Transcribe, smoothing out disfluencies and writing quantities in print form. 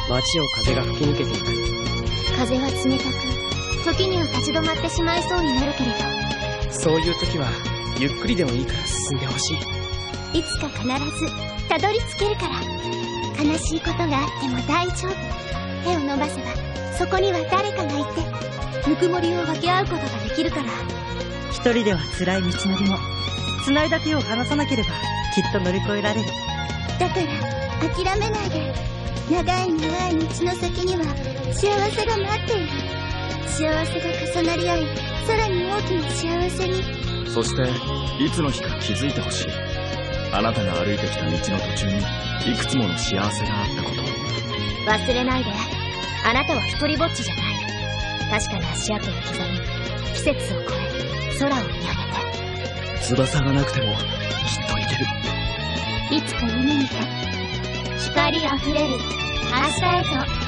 街を風が吹き抜けていく。 風は冷たく、時には立ち止まってしまいそうになるけれど、 そういう時はゆっくりでもいいから進んでほしい。 いつか必ずたどり着けるから。悲しいことがあっても大丈夫。手を伸ばせばそこには誰かがいて、ぬくもりを分け合うことができるから。 一人では辛い道のりも繋いだ手を離さなければきっと乗り越えられる。 だから諦めないで。長い長い道の先には幸せが待っている。幸せが重なり合い、さらに大きな幸せに。 そしていつの日か気づいてほしい。あなたが歩いてきた道の途中にいくつもの幸せがあったこと。 忘れないで。あなたは一人ぼっちじゃない。確かな足跡を刻み、季節を越え空を見上げて。 翼がなくてもきっといける。 いつか夢見て、光あふれる明日へと。